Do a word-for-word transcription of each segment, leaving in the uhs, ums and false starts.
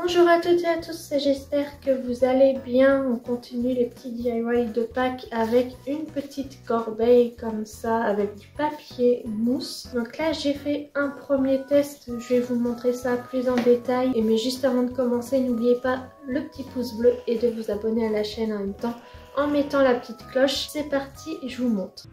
Bonjour à toutes et à tous, j'espère que vous allez bien. On continue les petits D I Y de Pâques avec une petite corbeille comme ça avec du papier mousse. Donc là j'ai fait un premier test, je vais vous montrer ça plus en détail. Et mais juste avant de commencer, n'oubliez pas le petit pouce bleu et de vous abonner à la chaîne en même temps en mettant la petite cloche. C'est parti, je vous montre.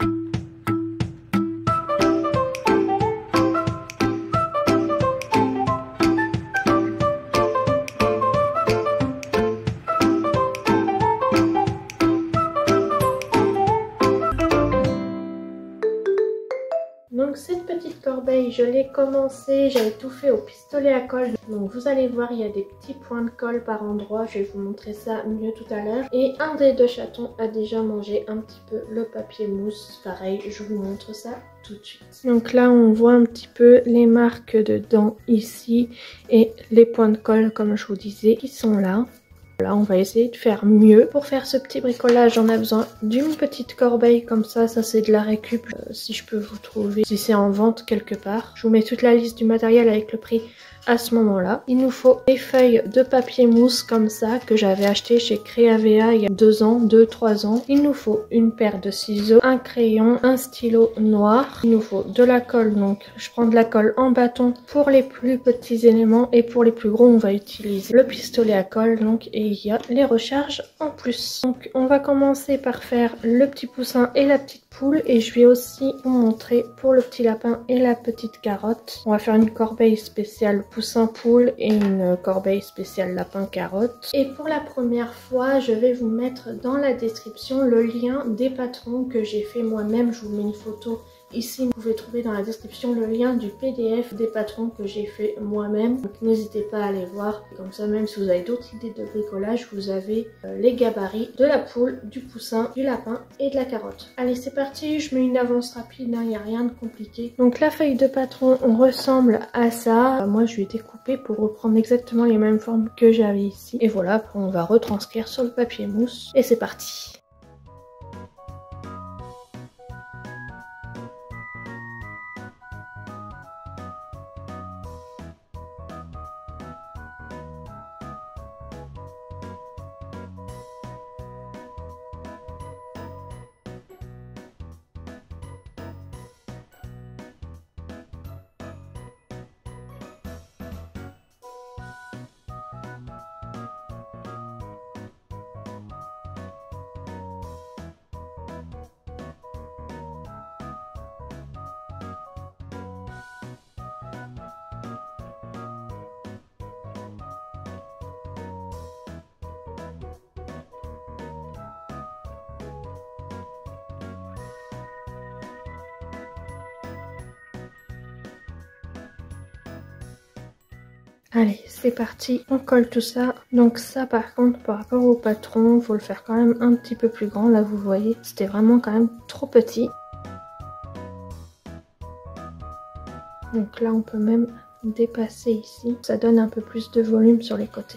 Donc cette petite corbeille, je l'ai commencé, j'avais tout fait au pistolet à colle. Donc vous allez voir, il y a des petits points de colle par endroit, je vais vous montrer ça mieux tout à l'heure. Et un des deux chatons a déjà mangé un petit peu le papier mousse, pareil, je vous montre ça tout de suite. Donc là on voit un petit peu les marques de dents ici et les points de colle comme je vous disais qui sont là. Là, on va essayer de faire mieux. Pour faire ce petit bricolage, on a besoin d'une petite corbeille comme ça. Ça, c'est de la récup. Euh, si je peux vous trouver, si c'est en vente quelque part. Je vous mets toute la liste du matériel avec le prix à ce moment-là. Il nous faut des feuilles de papier mousse comme ça que j'avais acheté chez Creavea il y a deux ans, deux, trois ans. Il nous faut une paire de ciseaux, un crayon, un stylo noir. Il nous faut de la colle. Donc, je prends de la colle en bâton pour les plus petits éléments et pour les plus gros, on va utiliser le pistolet à colle. Donc, et il y a les recharges en plus. Donc on va commencer par faire le petit poussin et la petite poule et je vais aussi vous montrer pour le petit lapin et la petite carotte. On va faire une corbeille spéciale poussin poule et une corbeille spéciale lapin carotte. Et pour la première fois, je vais vous mettre dans la description le lien des patrons que j'ai fait moi-même. Je vous mets une photo ici, vous pouvez trouver dans la description le lien du P D F des patrons que j'ai fait moi-même. Donc n'hésitez pas à aller voir. Comme ça, même si vous avez d'autres idées de bricolage, vous avez euh, les gabarits de la poule, du poussin, du lapin et de la carotte. Allez, c'est parti. Je mets une avance rapide, il hein, n'y a rien de compliqué. Donc la feuille de patron, on ressemble à ça. Euh, moi, je lui ai découpé pour reprendre exactement les mêmes formes que j'avais ici. Et voilà, après, on va retranscrire sur le papier mousse. Et c'est parti. Allez, c'est parti, on colle tout ça. Donc ça par contre, par rapport au patron, il faut le faire quand même un petit peu plus grand. Là vous voyez, c'était vraiment quand même trop petit. Donc là on peut même dépasser ici. Ça donne un peu plus de volume sur les côtés.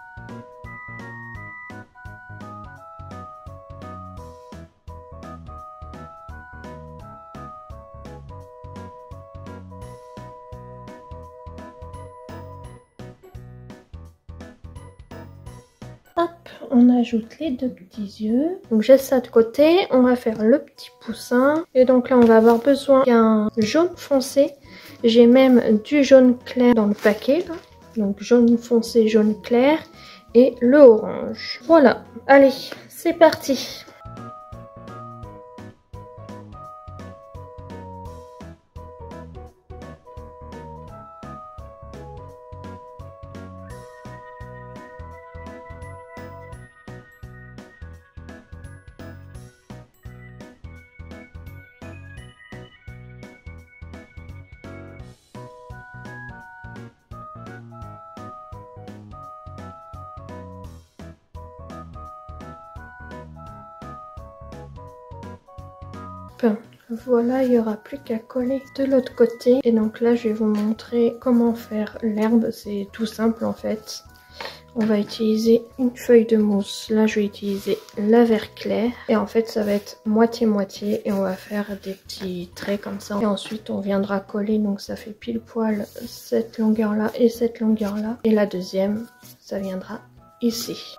Hop, on ajoute les deux petits yeux. Donc j'ai ça de côté. On va faire le petit poussin. Et donc là, on va avoir besoin d'un jaune foncé. J'ai même du jaune clair dans le paquet. Là. Donc jaune foncé, jaune clair. Et le orange. Voilà. Allez, c'est parti. Voilà, il n'y aura plus qu'à coller de l'autre côté. Et donc là, je vais vous montrer comment faire l'herbe. C'est tout simple en fait. On va utiliser une feuille de mousse. Là, je vais utiliser la vert clair. Et en fait, ça va être moitié-moitié. Et on va faire des petits traits comme ça. Et ensuite, on viendra coller. Donc, ça fait pile poil cette longueur-là et cette longueur-là. Et la deuxième, ça viendra ici.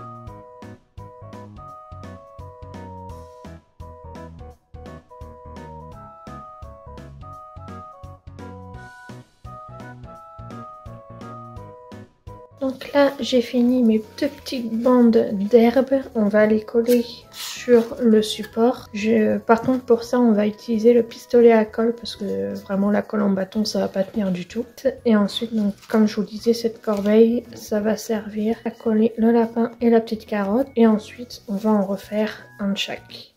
Donc là, j'ai fini mes deux petites bandes d'herbe. On va les coller sur le support. Je, par contre, pour ça, on va utiliser le pistolet à colle parce que vraiment la colle en bâton, ça va pas tenir du tout. Et ensuite, donc, comme je vous disais, cette corbeille, ça va servir à coller le lapin et la petite carotte. Et ensuite, on va en refaire un de chaque.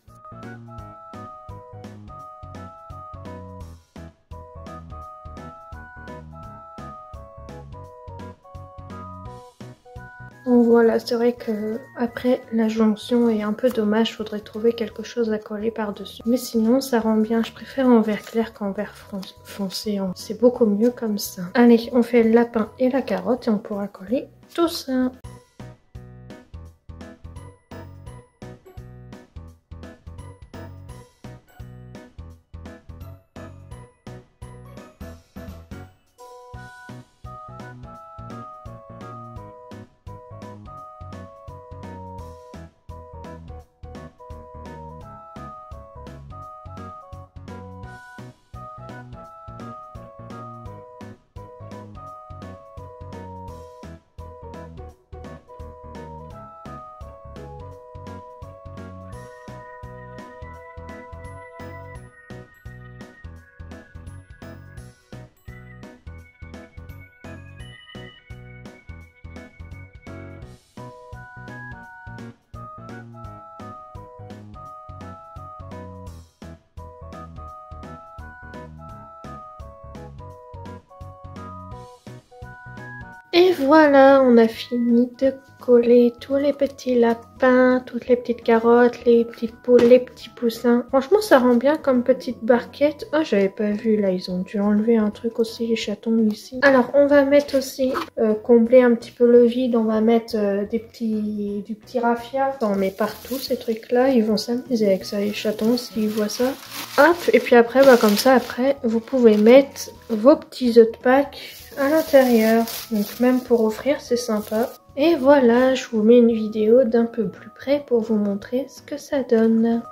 Donc voilà, c'est vrai que après la jonction est un peu dommage, faudrait trouver quelque chose à coller par-dessus. Mais sinon, ça rend bien, je préfère en vert clair qu'en vert foncé, c'est beaucoup mieux comme ça. Allez, on fait le lapin et la carotte et on pourra coller tout ça. Et voilà, on a fini de coller tous les petits lapins, toutes les petites carottes, les petites poules, les petits poussins. Franchement, ça rend bien comme petite barquette. Oh, j'avais pas vu, là, ils ont dû enlever un truc aussi, les chatons ici. Alors, on va mettre aussi, euh, combler un petit peu le vide, on va mettre euh, des petits, du petit raffia. On met partout ces trucs-là, ils vont s'amuser avec ça, les chatons, s'ils voient ça. Hop, et puis après, bah comme ça, après, vous pouvez mettre vos petits œufs de Pâques à l'intérieur, donc même pour offrir c'est sympa. Et voilà, je vous mets une vidéo d'un peu plus près pour vous montrer ce que ça donne.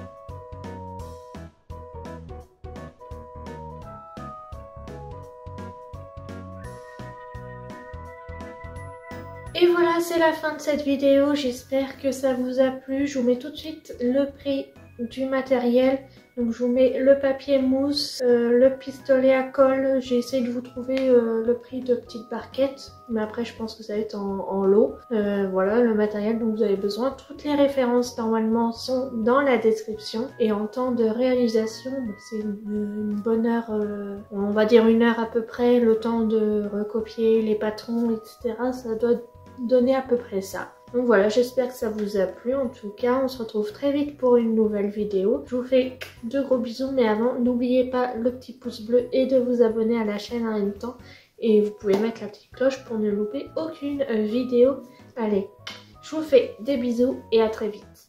Et voilà, c'est la fin de cette vidéo, j'espère que ça vous a plu. Je vous mets tout de suite le prix du matériel. Donc je vous mets le papier mousse, euh, le pistolet à colle. J'ai essayé de vous trouver euh, le prix de petites barquettes, mais après je pense que ça va être en, en lot. Euh, voilà le matériel dont vous avez besoin. Toutes les références normalement sont dans la description. Et en temps de réalisation, c'est une, une bonne heure, euh, on va dire une heure à peu près, le temps de recopier les patrons, et cetera. Ça doit donner à peu près ça. Donc voilà, j'espère que ça vous a plu. En tout cas, on se retrouve très vite pour une nouvelle vidéo. Je vous fais de gros bisous, mais avant, n'oubliez pas le petit pouce bleu et de vous abonner à la chaîne en même temps. Et vous pouvez mettre la petite cloche pour ne louper aucune vidéo. Allez, je vous fais des bisous et à très vite.